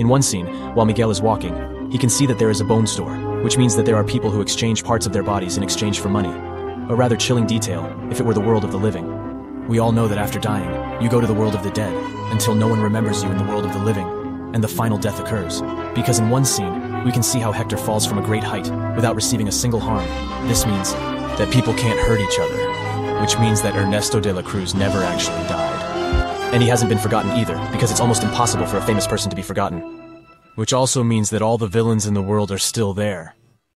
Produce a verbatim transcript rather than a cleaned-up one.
In one scene, while Miguel is walking, he can see that there is a bone store, which means that there are people who exchange parts of their bodies in exchange for money. A rather chilling detail, if it were the world of the living. We all know that after dying, you go to the world of the dead, until no one remembers you in the world of the living, and the final death occurs. Because in one scene, we can see how Hector falls from a great height without receiving a single harm. This means that people can't hurt each other, which means that Ernesto de la Cruz never actually died. And he hasn't been forgotten either, because it's almost impossible for a famous person to be forgotten. Which also means that all the villains in the world are still there.